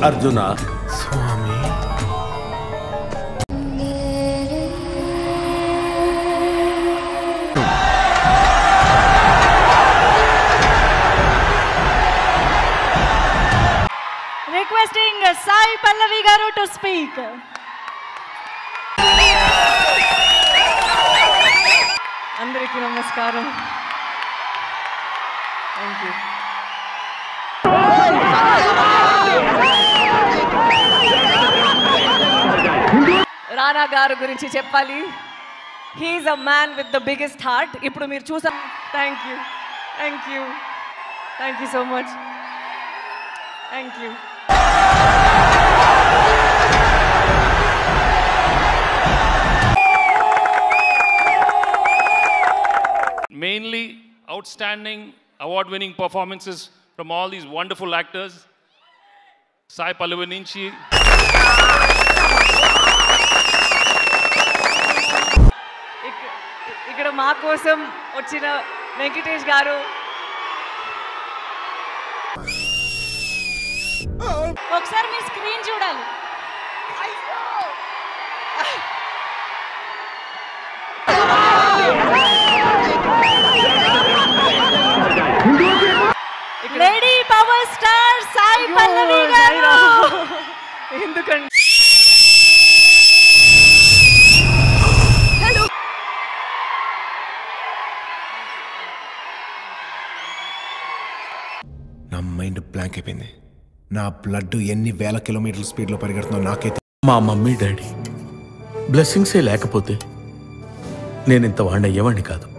Arjuna. Swamy Requesting Sai Pallavi garu to speak. Andariki namaskaram. Thank you. Rana garu gurinchi cheppali. He is a man with the biggest heart. Ippudu meer chusa. Thank you. Thank you. Thank you so much. Thank you. Mainly outstanding award-winning performances from all these wonderful actors. Sai Pallavi nunchi ఇక్కడ మా కోసం వచ్చిన వెంకటేష్ గారు ఒకసారి మీ screen చూడాలి. Lady power star Sai Pallavi garu. ఎందుకండి నా mind blank అయిపోయింది. నా బ్లడ్ ఎన్ని వేల కిలోమీటర్ల స్పీడ్లో పరిగెడుతుందో నాకైతే. మా మమ్మీ డాడీ బ్లెస్సింగ్సే లేకపోతే నేను ఇంత వాడిని అయ్యేవాడిని కాదు.